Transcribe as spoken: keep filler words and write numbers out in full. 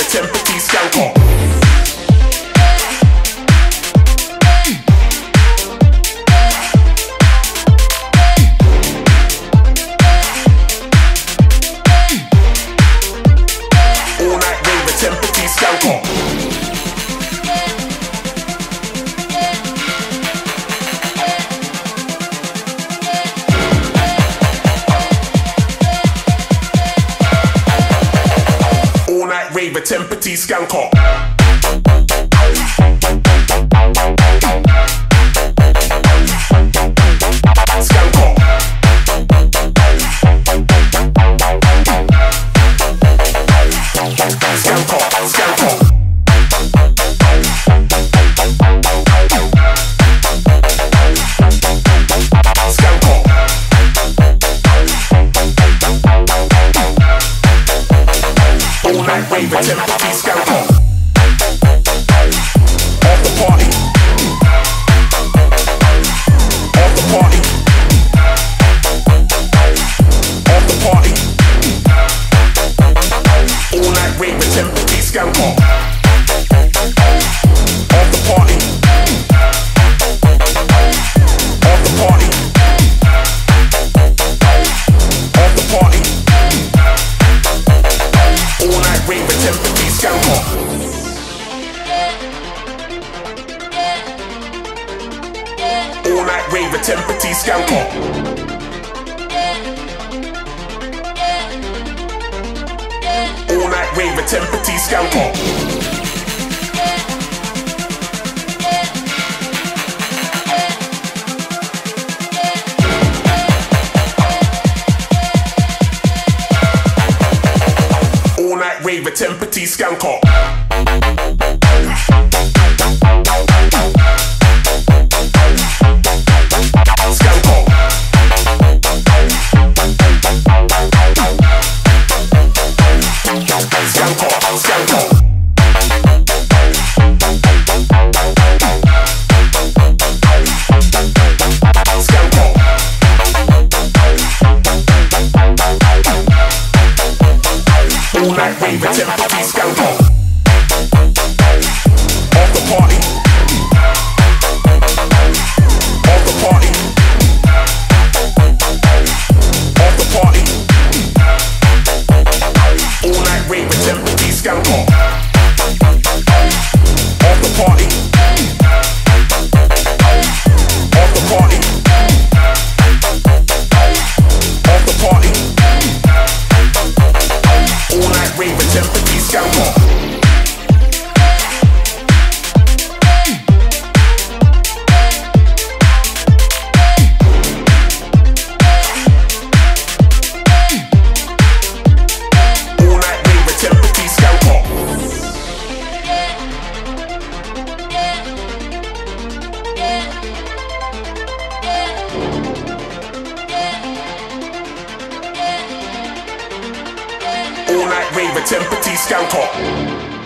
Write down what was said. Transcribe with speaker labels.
Speaker 1: Temperature skank up. All night rave, temperature skank up. All night rave, temperature skank up. Rave temperature skank up. Off the party. Off the party. Off the party. All night rave temperature skank up. Off the party. Off the party. Off the party. All night rave temperature skank up. All night rave temperature skank up. All night rave temperature skank up. All night rave temperature skank up. Skank up. Skank up, skank up. Skank up. All night rave temperature skank up. Off the party. Off the party. Off the party. All night rave temperature skank up. Off the party. Off the party. Off the party. All night rave temperature skank up. All night rave temperature skank up. All night rave temperature skank up.